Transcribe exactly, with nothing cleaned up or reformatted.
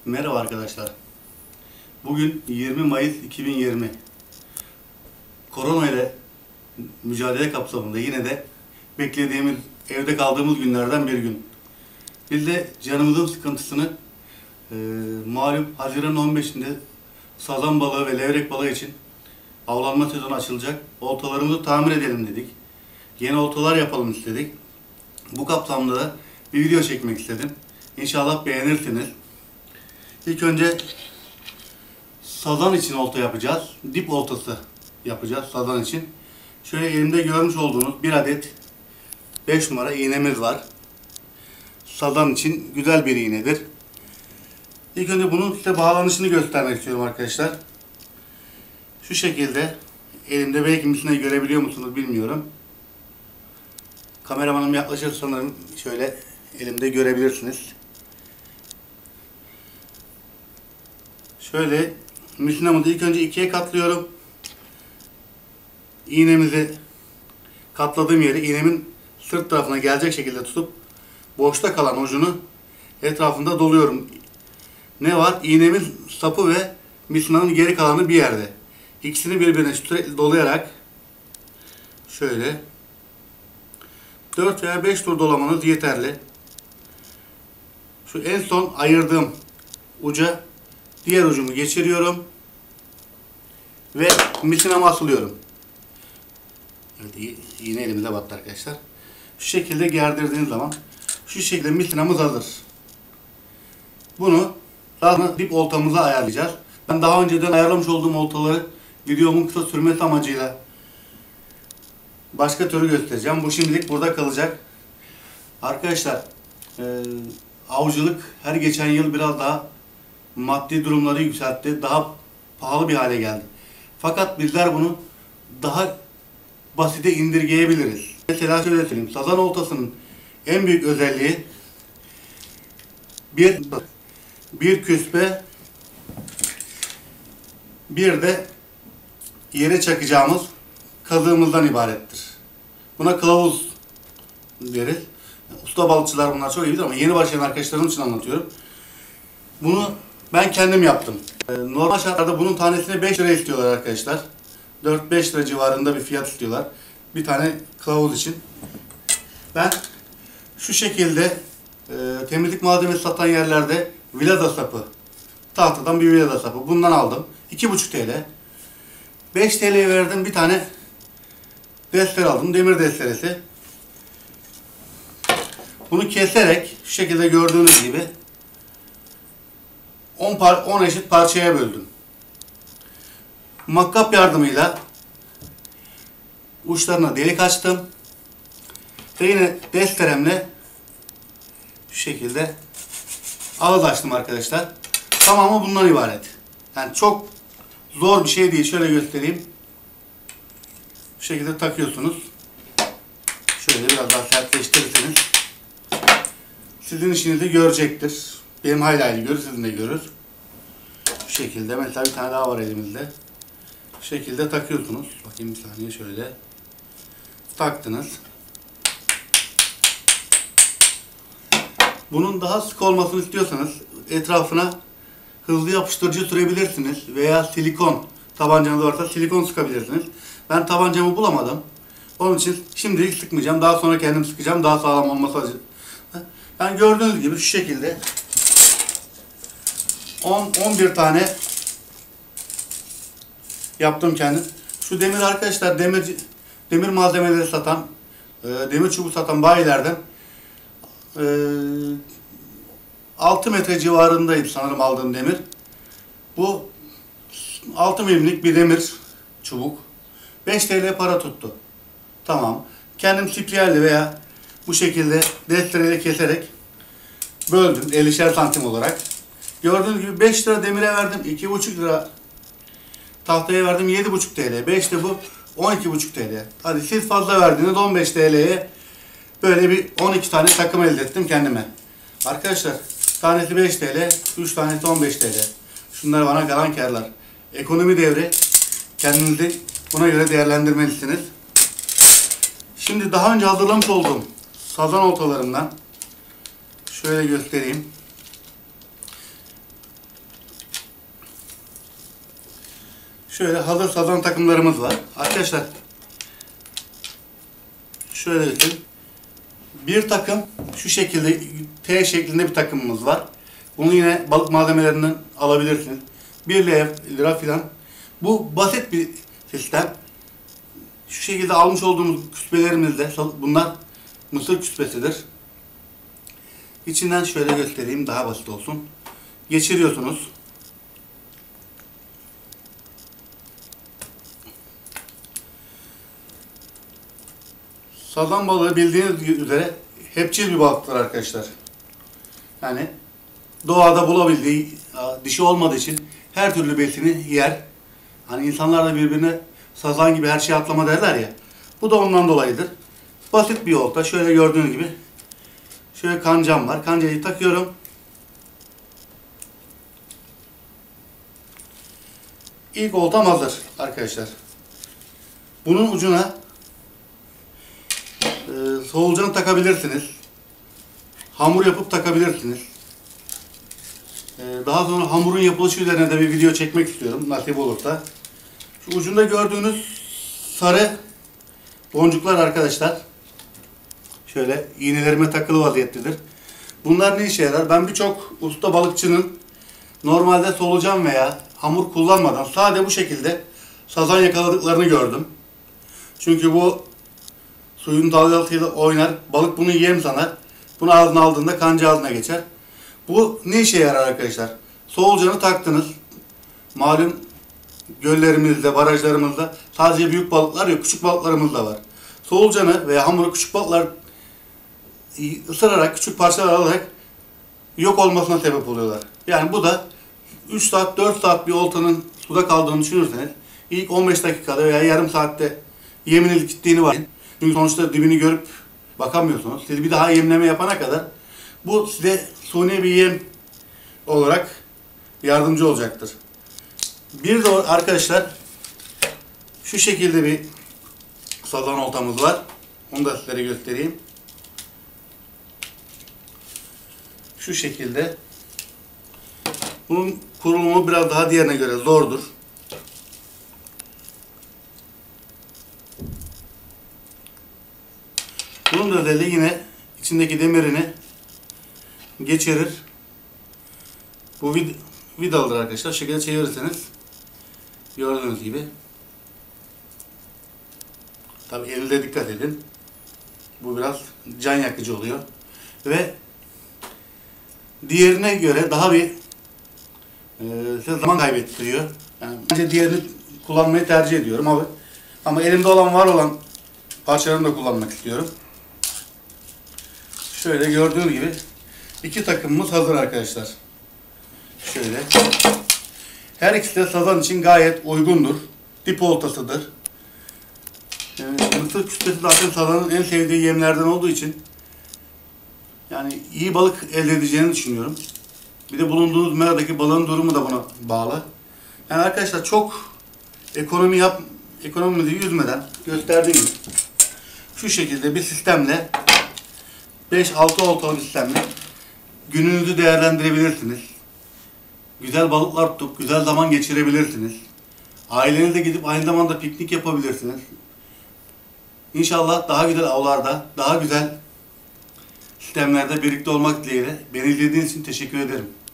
Merhaba arkadaşlar. Bugün yirmi Mayıs iki bin yirmi. Korona ile mücadele kapsamında yine de beklediğimiz, evde kaldığımız günlerden bir gün. Biz de canımızın sıkıntısını e, malum Haziran on beşinde sazan balığı ve levrek balığı için avlanma sezonu açılacak. Oltalarımızı tamir edelim dedik. Yeni oltalar yapalım istedik. Bu kapsamda da bir video çekmek istedim. İnşallah beğenirsiniz. İlk önce sazan için olta yapacağız. Dip oltası yapacağız sazan için. Şöyle elimde görmüş olduğunuz bir adet beş numara iğnemiz var. Sazan için güzel bir iğnedir. İlk önce bunun size bağlanışını göstermek istiyorum arkadaşlar. Şu şekilde elimde, belki misine görebiliyor musunuz bilmiyorum. Kameramanım yaklaşır sanırım, şöyle elimde görebilirsiniz. Şöyle misinamızı ilk önce ikiye katlıyorum. İğnemizi katladığım yeri iğnemin sırt tarafına gelecek şekilde tutup boşta kalan ucunu etrafında doluyorum. Ne var? İğnemin sapı ve misinanın geri kalanı bir yerde. İkisini birbirine sürekli dolayarak şöyle dört veya beş tur dolamanız yeterli. Şu en son ayırdığım uca diğer ucumu geçiriyorum ve misinama asılıyorum. Evet, yine elimize battı arkadaşlar. Şu şekilde gerdirdiğiniz zaman şu şekilde misinamız hazır. Bunu daha dip oltamıza ayarlayacağız. Ben daha önceden ayarlamış olduğum oltaları videomun kısa sürmesi amacıyla başka türlü göstereceğim. Bu şimdilik burada kalacak. Arkadaşlar e, avcılık her geçen yıl biraz daha maddi durumları yükseltti. Daha pahalı bir hale geldi. Fakat bizler bunu daha basite indirgeyebiliriz. Mesela şöyle söyleyeyim. Sazan oltasının en büyük özelliği bir bir küspe, bir de yere çakacağımız kazığımızdan ibarettir. Buna kılavuz deriz. Usta balıkçılar bunlar çok iyi bilir ama yeni başlayan arkadaşlarım için anlatıyorum. Bunu ben kendim yaptım. Normal şartlarda bunun tanesine beş lira istiyorlar arkadaşlar. dört beş lira civarında bir fiyat istiyorlar. Bir tane kılavuz için. Ben şu şekilde e, temizlik malzemesi satan yerlerde vilada sapı, tahtadan bir vilada sapı, bundan aldım. iki buçuk TL. beş TL'ye verdim, bir tane destere aldım. Demir desteresi. Bunu keserek şu şekilde gördüğünüz gibi on eşit parçaya böldüm. Makkap yardımıyla uçlarına delik açtım. Ve yine desteremle şu şekilde ağız açtım arkadaşlar. Tamamı bundan ibaret. Yani çok zor bir şey değil. Şöyle göstereyim. Bu şekilde takıyorsunuz. Şöyle biraz daha sertleştirirseniz sizin işinizi görecektir. Benim hayli hayli görür, sizin de görür. Bu şekilde. Mesela bir tane daha var elimizde. Bu şekilde takıyorsunuz. Bakayım bir saniye, şöyle. Taktınız. Bunun daha sık olmasını istiyorsanız etrafına hızlı yapıştırıcı sürebilirsiniz. Veya silikon tabancanız varsa silikon sıkabilirsiniz. Ben tabancamı bulamadım. Onun için şimdilik sıkmayacağım. Daha sonra kendim sıkacağım. Daha sağlam olması için. Yani gördüğünüz gibi şu şekilde on on bir tane yaptım kendim. Şu demir arkadaşlar, demir demir malzemeleri satan, demir çubuğu satan bayilerden altı metre civarındaydı sanırım aldığım demir. Bu altı milimlik bir demir çubuk. beş TL para tuttu. Tamam. Kendim spiryerle veya bu şekilde destereyle keserek böldüm ellişer santim olarak. Gördüğünüz gibi beş lira demire verdim. iki buçuk lira tahtaya verdim. yedi buçuk TL. beş de bu on iki buçuk TL. Hadi siz fazla verdiğiniz on beş TL'ye böyle bir on iki tane takım elde ettim kendime. Arkadaşlar tanesi beş TL, üç tanesi on beş TL. Şunlar bana kalan kârlar. Ekonomi devri. Kendinizi buna göre değerlendirmelisiniz. Şimdi daha önce hazırlamış olduğum sazan oltalarından şöyle göstereyim. Şöyle hazır sazan takımlarımız var. Arkadaşlar şöyle bakın. Bir takım şu şekilde T şeklinde bir takımımız var. Bunu yine balık malzemelerinden alabilirsiniz. bir lira falan. Bu basit bir sistem. Şu şekilde almış olduğumuz küspelerimizde, bunlar mısır küspesidir. İçinden şöyle göstereyim, daha basit olsun. Geçiriyorsunuz. Sazan balığı bildiğiniz üzere hepçil bir balıktır arkadaşlar. Yani doğada bulabildiği, dişi olmadığı için her türlü besini yer. Hani insanlar da birbirine sazan gibi her şeye atlama derler ya. Bu da ondan dolayıdır. Basit bir olta. Şöyle gördüğünüz gibi. Şöyle kancam var. Kancayı takıyorum. İlk oltam hazır arkadaşlar. Bunun ucuna e, solucan takabilirsiniz. Hamur yapıp takabilirsiniz. E, daha sonra hamurun yapılışı üzerine de bir video çekmek istiyorum nasip olursa. Şu ucunda gördüğünüz sarı boncuklar arkadaşlar. Şöyle iğnelerime takılı vaziyettedir. Bunlar ne işe yarar? Ben birçok usta balıkçının normalde solucan veya hamur kullanmadan sadece bu şekilde sazan yakaladıklarını gördüm. Çünkü bu suyun dalgalarıyla oynar. Balık bunu yem sanar. Bunu ağzına aldığında kanca ağzına geçer. Bu ne işe yarar arkadaşlar? Solucanı taktınız. Malum göllerimizde, barajlarımızda sadece büyük balıklar yok, küçük balıklarımız da var. Solucanı veya hamuru küçük balıklar ısırarak, küçük parçalar alarak yok olmasına sebep oluyorlar. Yani bu da üç saat, dört saat bir oltanın suda kaldığını düşünürseniz ilk on beş dakikada veya yarım saatte yeminiz gittiğini var. Çünkü sonuçta dibini görüp bakamıyorsunuz. Siz bir daha yemleme yapana kadar bu size suni bir yem olarak yardımcı olacaktır. Bir de arkadaşlar şu şekilde bir sazan oltamız var. Onu da sizlere göstereyim. Şu şekilde. Bunun kurulumu biraz daha diğerine göre zordur. Bunun da özelliği yine içindeki demirini geçirir. Bu vid vidalıdır arkadaşlar. Şu şekilde çevirirseniz gördüğünüz gibi. Tabi elde dikkat edin. Bu biraz can yakıcı oluyor. Ve diğerine göre daha bir e, size zaman kaybettiriyor. Yani bence diğerini kullanmayı tercih ediyorum ama ama elimde olan var olan parçalarını da kullanmak istiyorum. Şöyle gördüğünüz gibi iki takımımız hazır arkadaşlar. Şöyle. Her ikisi de sazan için gayet uygundur. Dip oltasıdır. Ee, mısır küspesi zaten sazanın en sevdiği yemlerden olduğu için yani iyi balık elde edeceğini düşünüyorum. Bir de bulunduğunuz meradaki balığın durumu da buna bağlı. Yani arkadaşlar çok ekonomi yap, ekonomimizi yüzmeden gösterdiğim gibi şu şekilde bir sistemle beş altı oltalı bir sistemle gününüzü değerlendirebilirsiniz. Güzel balıklar tutup güzel zaman geçirebilirsiniz. Ailenizle gidip aynı zamanda piknik yapabilirsiniz. İnşallah daha güzel avlarda, daha güzel sistemlerde birlikte olmak dileğiyle. Beni izlediğiniz için teşekkür ederim.